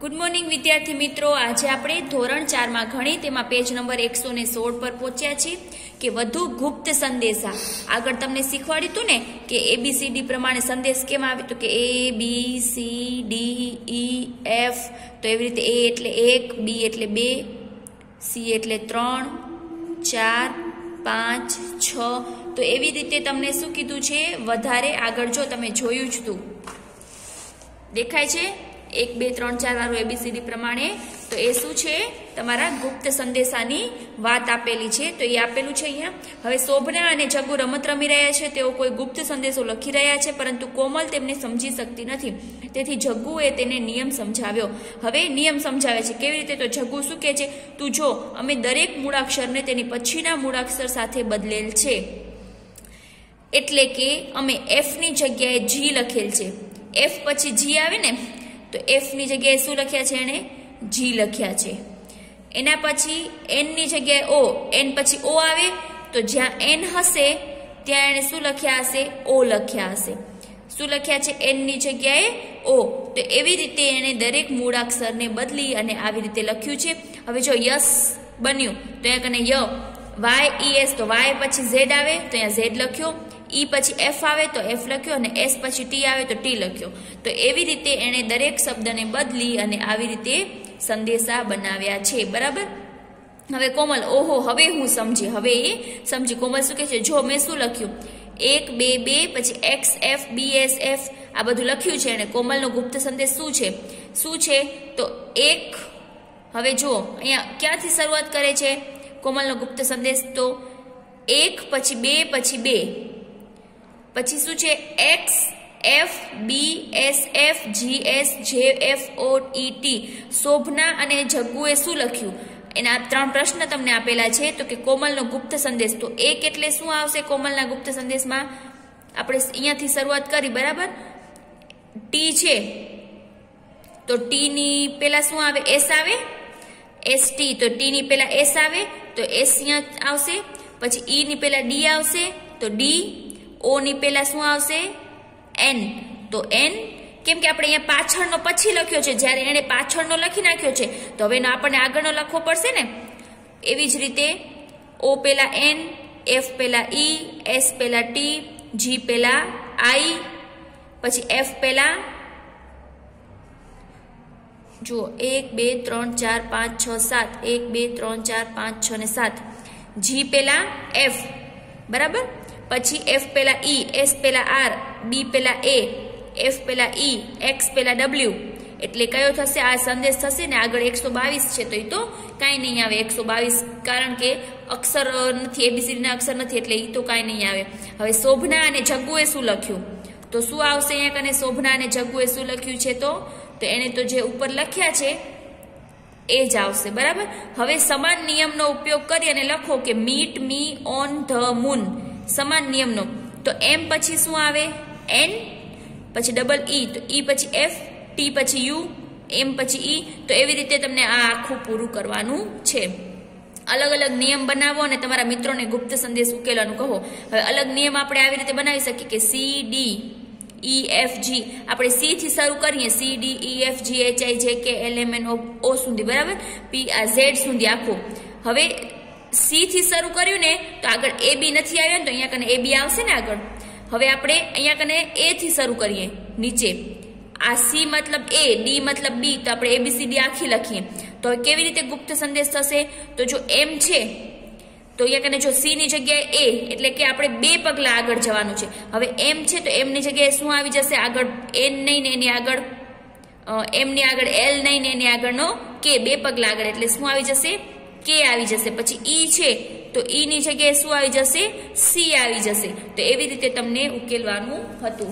Good morning विद्यार्थी मित्रों, आज આપણે ધોરણ 4 માં ગણિત એમાં પેજ નંબર 116 પર પહોંચ્યા છીએ કે વધુ ગુપ્ત સંદેશા. આગળ તમને શીખવાડ્યું હતું ને કે ABCD પ્રમાણે સંદેશ કેમ આવે, તો કે A B C D E F, તો એવી રીતે A એટલે 1, B એટલે 2, C એટલે 3, 4, 5, 6, તો એવી રીતે તમને શું કીધું છે વધારે આગળ જો તમે જોયું જ હતું, દેખાય છે 1, 2, 3, 4 વાળું ABCD પ્રમાણે, તો એ શું છે તમારા ગુપ્ત સંદેશાની વાત આપેલી છે. તો એ આપેલું છે અહીંયા. હવે શોભના અને જગ્ગુ રમત રમી રહ્યા છે, તેઓ કોઈ ગુપ્ત સંદેશો લખી રહ્યા છે, પરંતુ કોમલ તેમને સમજી શકતી નથી, તેથી જગ્ગુએ તેને નિયમ સમજાવ્યો. હવે નિયમ સમજાવે છે કેવી રીતે, તો જગ્ગુ શું કહે છે, તું જો અમે દરેક મૂળાક્ષરને તેની પછીના મૂળાક્ષર સાથે બદલેલ છે, એટલે કે અમે F ની જગ્યાએ G લખેલ છે. F પછી G આવે ને, તો F ની જગ્યાએ શું લખ્યા છે, એને G લખ્યા છે. એના પછી N ની જગ્યાએ O, N પછી O આવે, તો જ્યાં N હશે ત્યાં એને શું લખ્યા હશે, O લખ્યા હશે. શું લખ્યા છે, N ની જગ્યાએ O. તો એવી રીતે એને દરેક મૂળાક્ષરને બદલી અને આવી રીતે લખ્યું છે. હવે જો યસ બન્યું તો અહીંયા કને ય, Y E S, તો Y પછી Z આવે તો અહીંયા Z લખ્યો, E પછી F આવે તો F લખ્યો, અને S પછી T આવે તો T લખ્યો. તો એવી રીતે એને દરેક શબ્દને બદલી અને આવી રીતે સંદેશા બનાવ્યા છે. બરાબર. હવે કોમલ, ઓહો હવે હું સમજી, હવે એ સમજી. કોમલ શું કહે છે, જો મેં શું લખ્યું, 1, 2, 2, પછી X F B S F આ બધું લખ્યું છે. અને કોમલનો ગુપ્ત સંદેશ શું છે તો 1. હવે જુઓ અહીંયા ક્યાંથી શરૂઆત કરે છે કોમલનો ગુપ્ત સંદેશ, તો 1 પછી 2 પછી 2, પછી શું છે X F B S F G S J F O E T. Shobhana અને જગ્ગુએ શું લખ્યું, એના 3 પ્રશ્ન તમને આપેલા છે. તો કે કોમલનો ગુપ્ત સંદેશ, તો 1 એટલે શું આવશે કોમલના ગુપ્ત સંદેશમાં, આપણે અહીંયાથી શરૂઆત કરી. બરાબર. T છે તો T ની પેલા શું આવે, S આવે, ST, તો T ની પેલા S આવે તો S અહીંયા આવશે. પછી E ની પેલા D આવશે તો D, O ની પેલા શું આવશે, N, તો N. કેમ કે આપણે અહીંયા પાછળનો પછી લખ્યો છે, જ્યારે એને પાછળનો લખી નાખ્યો છે તો હવે આપણને આગળનો લખવો પડશે ને. એવી જ રીતે O પેલા N, F પેલા E, S પેલા T, G પેલા I, પછી F પેલા જુઓ 1, 2, 3, 4, 5, 6, 7, 1, 2, 3, 4, 5, 6 ને 7, G પેલા F. બરાબર. પછી F પેલા E, S પેલા R, B પેલા A, F પેલા E, X પેલા W. એટલે કયો થશે, આ સંદેશ થશે ને. આગળ 122 છે તો એ તો કાંઈ નહીં આવે 122, કારણ કે અક્ષર નથી, ABCD ના અક્ષર નથી, એટલે એ તો કાંઈ નહીં આવે. હવે શોભના અને જગ્ગુએ શું લખ્યું, તો શું આવશે અહીંયા કને, શોભના અને જગ્ગુએ શું લખ્યું છે, તો એને તો જે ઉપર લખ્યા છે એ જ આવશે. બરાબર. હવે સમાન નિયમનો ઉપયોગ કરી અને લખો કે meet me on the moon. સમાન નિયમનો, તો M પછી શું આવે, N, પછી ડબલ E, તો E પછી F, T પછી U, M પછી E. તો એવી રીતે તમને આ આખું પૂરું કરવાનું છે. અલગ અલગ નિયમ બનાવો અને તમારા મિત્રોને ગુપ્ત સંદેશ ઉકેલવાનું કહો. હવે અલગ નિયમ આપણે આવી રીતે બનાવી શકીએ કે C D E F G. આપણે C થી શરૂ કરીએ, C D E F G H I J K L M N O સુધી. બરાબર. P Z સુધી આખું. હવે C થી શરૂ કર્યું ને તો આગળ AB નથી આવ્યો ને, તો અહીંયા કને AB આવશે ને આગળ. હવે આપણે અહીંયા કને A થી શરૂ કરીએ નીચે. આ C મતલબ A, D મતલબ B, તો આપણે ABCD આખી લખીએ. તો હવે કેવી રીતે ગુપ્ત સંદેશ થશે, તો જો M છે તો અહીંયા કને જો C ની જગ્યાએ A, એટલે કે આપણે 2 પગલા આગળ જવાનું છે. હવે M છે તો M ની જગ્યાએ શું આવી જશે, આગળ N નહીં ને એની આગળ M ની આગળ L નહીં ને એની આગળનો K, 2 પગલા આગળ, એટલે શું આવી જશે, K આવી જશે. પછી E છે તો E ની જગ્યાએ શું આવી જશે, C આવી જશે. તો એવી રીતે તમને ઉકેલવાનું હતું.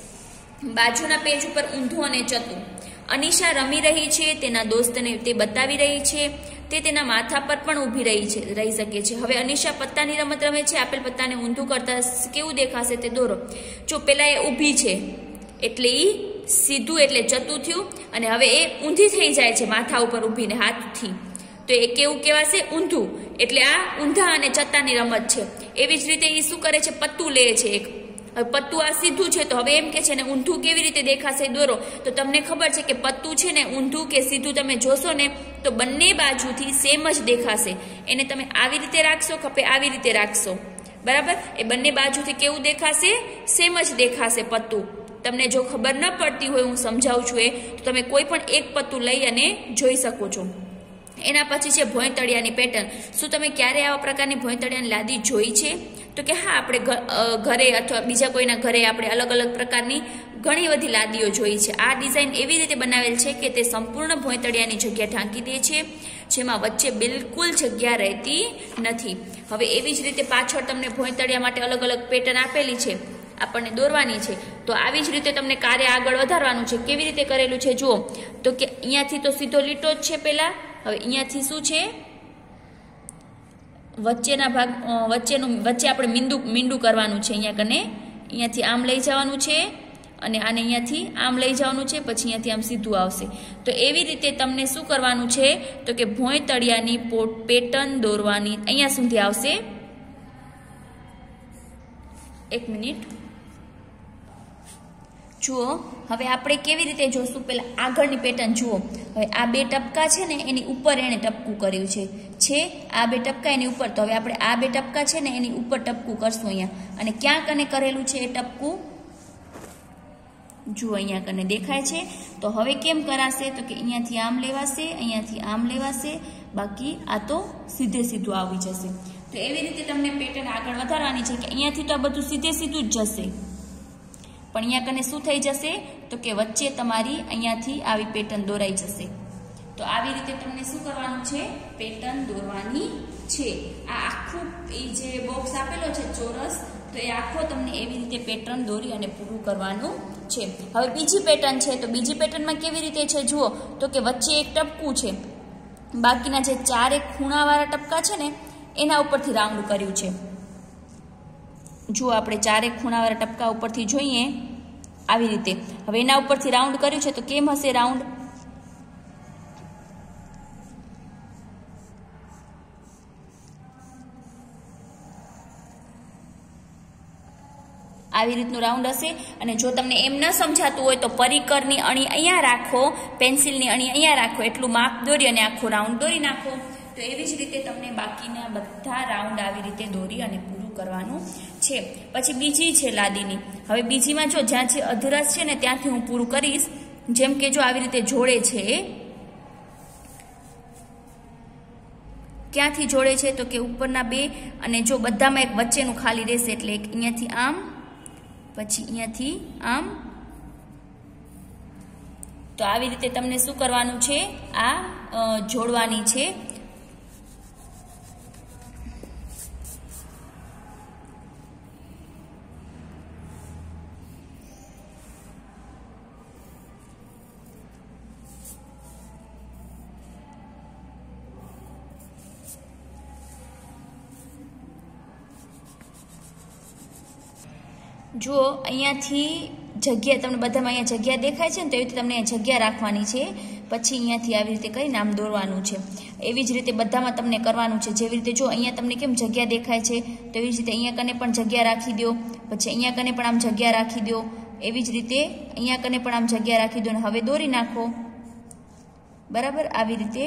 બાજુના પેજ ઉપર ઊંધું અને ચતું. અનિશા રમી રહી છે, તેના દોસ્તને તે બતાવી રહી છે, તે તેના માથા પર પણ ઊભી રહી શકે છે. હવે અનિશા પત્તાની રમત રમે છે. આપેલ પત્તાને ઊંધું કરતા કેવું દેખાશે તે દોરો. જો પેલા એ ઊભી છે એટલે એ સીધું એટલે ચતું થયું, અને હવે એ ઊંધી થઈ જાય છે માથા ઉપર ઊભીને હાથથી, તો એ કેવું કહેવાશે, ઊંધું. એટલે આ ઊંધા અને ચત્તાની રમત છે. એવી જ રીતે એ શું કરે છે, પત્તું લે છે એક. હવે પત્તું આ સીધું છે, તો હવે એમ કે છે ને ઊંધું કેવી રીતે દેખાશે દોરો, તો તમને ખબર છે કે પત્તું છે ને ઊંધું કે સીધું તમે જોશો ને તો બંને બાજુથી સેમ જ દેખાશે. એને તમે આવી રીતે રાખશો કે આવી રીતે રાખશો, બરાબર, એ બંને બાજુથી કેવું દેખાશે, સેમ જ દેખાશે પત્તું. તમને જો ખબર ન પડતી હોય, હું સમજાવું છું એ, તો તમે કોઈ પણ એક પત્તું લઈ અને જોઈ શકો છો. એના પછી છે ભોંયતળિયાની પેટર્ન. શું તમે ક્યારે આવા પ્રકારની ભોંયતળિયાની લાદી જોઈ છે? તો કે હા, આપણે ઘરે અથવા બીજા કોઈના ઘરે આપણે અલગ અલગ પ્રકારની ઘણી બધી લાદીઓ જોઈ છે. આ ડિઝાઇન એવી રીતે બનાવેલ છે કે તે સંપૂર્ણ ભોંયતળિયાની જગ્યા ઢાંકી દે છે, જેમાં વચ્ચે બિલકુલ જગ્યા રહેતી નથી. હવે એવી જ રીતે પાછળ તમને ભોંયતળિયા માટે અલગ અલગ પેટર્ન આપેલી છે, આપણને દોરવાની છે. તો આવી જ રીતે તમને કાર્ય આગળ વધારવાનું છે. કેવી રીતે કરેલું છે જુઓ, તો કે અહીંયાથી તો સીધો લીટો જ છે પહેલા. હવે અહીંયાથી શું છે, વચ્ચેના ભાગ વચ્ચે આપણે મીંડું કરવાનું છે. અહીંયાથી આમ લઈ જવાનું છે અને આને અહીંયાથી આમ લઈ જવાનું છે, પછી અહીંયાથી આમ સીધું આવશે. તો એવી રીતે તમને શું કરવાનું છે, તો કે ભોંયતળિયાની પેટર્ન દોરવાની. અહીંયા સુધી આવશે. એક મિનિટ જુઓ, હવે આપણે કેવી રીતે જોશું, પેલા આગળની પેટર્ન જુઓ. હવે આ બે ટપકા છે ને એની ઉપર એને ટપકું કર્યું છે આ બે ટપકા એની ઉપર. તો હવે આપણે આ બે ટપકા છે ને એની ઉપર ટપકું કરશું અહીંયા. અને ક્યાં કને કરેલું છે એ ટપકું જુઓ, અહીંયા કને દેખાય છે. તો હવે કેમ કરાશે, તો કે અહીંયાથી આમ લેવાશે, અહીંયાથી આમ લેવાશે, બાકી આ તો સીધે સીધું આવી જશે. તો એવી રીતે તમને પેટર્ન આગળ વધારવાની છે કે અહીંયાથી તો આ બધું સીધે સીધું જ જશે, પણ અહીંયા કને શું થઈ જશે, તો કે વચ્ચે તમારી અહીંયાથી આવી પેટર્ન દોરાઈ જશે. તો આવી રીતે તમને શું કરવાનું છે, પેટર્ન દોરવાની છે. આ આખું એ જે બોક્સ આપેલો છે ચોરસ, તો એ આખો તમને એવી રીતે પેટર્ન દોરી અને પૂરું કરવાનું છે. હવે બીજી પેટર્ન છે, તો બીજી પેટર્નમાં કેવી રીતે છે જુઓ, તો કે વચ્ચે એક ટપકું છે, બાકીના જે 4 ખૂણાવાળા ટપકા છે ને એના ઉપરથી રાઉન્ડ કર્યું છે. જુઓ, આપણે 4 ખૂણાવાળા ટપકા ઉપરથી જોઈએ આવી રીતે. હવે એના ઉપરથી રાઉન્ડ કર્યું છે, તો કેમ હશે રાઉન્ડ, આવી રીતનું રાઉન્ડ હશે. અને જો તમને એમ ન સમજાતું હોય તો પરિકરની અણી અહીંયા રાખો, પેન્સિલની અણી અહીંયા રાખો, એટલું માપ દોરી અને આખો રાઉન્ડ દોરી નાખો. તો એવી જ રીતે તમને બાકીના બધા રાઉન્ડ આવી રીતે દોરી અને પૂરું કરવાનું છે. પછી બીજી છે લાદીની. હવે બીજીમાં જો જ્યાં છે અધરસ છે ને ત્યાંથી હું પૂરું કરીશ. જેમ કે જો આવી રીતે જોડે છે, ક્યાંથી જોડે છે, તો કે ઉપરના બે, અને જો બધામાં એક વચ્ચેનું ખાલી રહેશે, એટલે એક અહીંયાથી આમ, પછી અહીંયાથી આમ. તો આવી રીતે તમને શું કરવાનું છે, આ જોડવાની છે. જુઓ, અહીંયાથી જગ્યા તમને બધામાં અહીંયા જગ્યા દેખાય છે ને, તો એવી રીતે તમને જગ્યા રાખવાની છે. પછી અહીંયાથી આવી રીતે કરીને આમ દોરવાનું છે. એવી જ રીતે બધામાં તમને કરવાનું છે. જેવી રીતે જો અહીંયા તમને કેમ જગ્યા દેખાય છે, તો એવી જ રીતે અહીંયા કને પણ જગ્યા રાખી દો, પછી અહીંયા કને પણ આમ જગ્યા રાખી દો, એવી જ રીતે અહીંયા કને પણ આમ જગ્યા રાખી દો, અને હવે દોરી નાખો. બરાબર, આવી રીતે.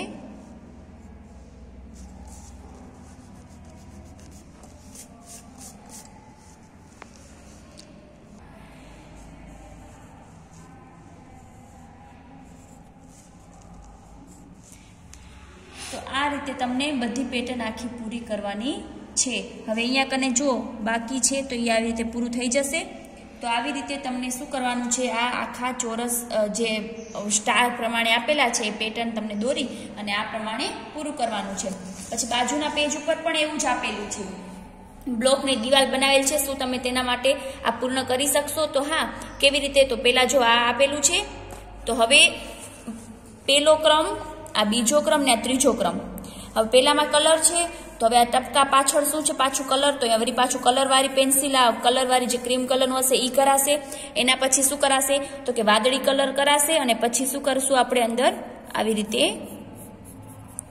તો આ રીતે તમને બધી પેટર્ન આખી પૂરી કરવાની છે. હવે અહીંયા કને જો બાકી છે તો એ આવી રીતે પૂરું થઈ જશે. તો આવી રીતે તમને શું કરવાનું છે, આ આખા ચોરસ જે સ્ટાર પ્રમાણે આપેલા છે એ પેટર્ન તમને દોરી અને આ પ્રમાણે પૂરું કરવાનું છે. પછી બાજુના પેજ ઉપર પણ એવું જ આપેલું છે, બ્લોકની દિવાલ બનાવેલ છે. શું તમે તેના માટે આ પૂર્ણ કરી શકશો? તો હા. કેવી રીતે? તો પહેલા જો આ આપેલું છે, તો હવે પહેલો ક્રમ, આ બીજો ક્રમ ને આ ત્રીજો ક્રમ. હવે પહેલામાં કલર છે, તો હવે આ ટપકા પાછળ શું છે, પાછું કલર. તો વળી પાછું કલરવાળી પેન્સિલ, આ કલરવાળી જે ક્રીમ કલરનું હશે એ કરાશે. એના પછી શું કરાશે, તો કે વાદળી કલર કરાશે. અને પછી શું કરશું આપણે અંદર આવી રીતે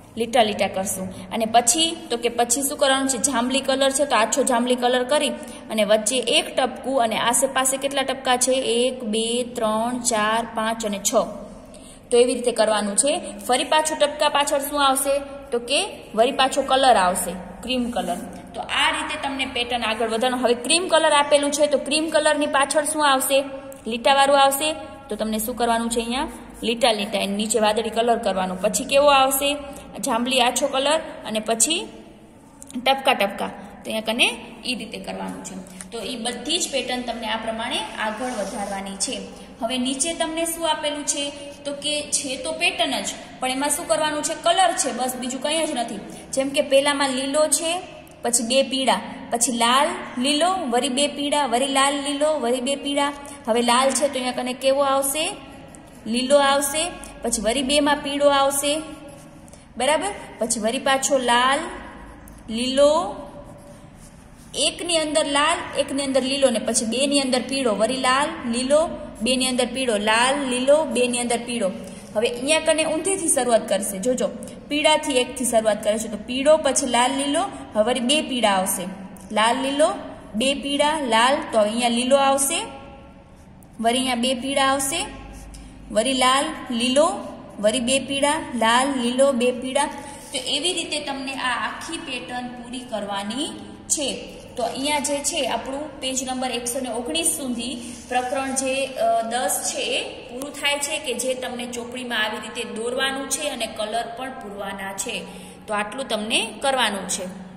લીટા લીટા કરશું. અને પછી તો કે પછી શું કરવાનું છે, જાંબલી કલર છે તો આછો જાંબલી કલર કરી અને વચ્ચે એક ટપકું અને આસેપાસે કેટલા ટપકા છે, 1 2 3 4 5 અને 6. તો એવી રીતે કરવાનું છે. ફરી પાછું ટપકા પાછળ શું આવશે તો કે વળી પાછો કલર આવશે, ક્રીમ કલર. તો આ રીતે તમને પેટર્ન આગળ વધવાનું. હવે ક્રીમ કલર આપેલું છે તો ક્રીમ કલરની પાછળ શું આવશે, લીટાવાળું આવશે. તો તમને શું કરવાનું છે, અહીંયા લીટા લીટા એની નીચે વાદળી કલર કરવાનો. પછી કેવો આવશે, જાંબલી આછો કલર અને પછી ટપકા ટપકા. તો અહીંયા કને એ રીતે કરવાનું છે. તો એ બધી જ પેટર્ન તમને આ પ્રમાણે આગળ વધારવાની છે. હવે નીચે તમને શું આપેલું છે તો કે છે તો પેટર્ન જ, પણ એમાં શું કરવાનું છે, કલર છે બસ, બીજું કંઈ જ નથી. જેમ કે પહેલામાં લીલો છે, પછી 2 પીળા, પછી લાલ લીલો, વળી 2 પીળા, વળી લાલ લીલો, વળી 2 પીળા. હવે લાલ છે તો અહીંયા કને કેવો આવશે, લીલો આવશે, પછી વળી 2 માં પીળો આવશે, બરાબર. પછી વળી પાછો લાલ લીલો, એકની અંદર લાલ એકની અંદર લીલો ને પછી 2 ની અંદર પીળો, વળી લાલ લીલો, 2 ની અંદર પીળો, લાલ લીલો, 2 ની અંદર પીળો. હવે અહીંયા કને ઊંધેથી શરૂઆત કરશે, જોજો પીળાથી 1 થી શરૂઆત કરે છે. તો પીળો પછી લાલ લીલો, હવે વળી 2 પીળા આવશે, લાલ લીલો, 2 પીળા, લાલ. તો અહીંયા લીલો આવશે, વળી અહીંયા 2 પીળા આવશે, વળી લાલ લીલો, વળી 2 પીળા, લાલ લીલો, 2 પીળા. તો એવી રીતે તમને આ આખી પેટર્ન પૂરી કરવાની છે. તો અહીંયા જે છે આપણું પેજ નંબર 119 સુધી પ્રકરણ જે 10 છે એ પૂરું થાય છે, કે જે તમને ચોપડીમાં આવી રીતે દોરવાનું છે અને કલર પણ પૂરવાના છે. તો આટલું તમને કરવાનું છે.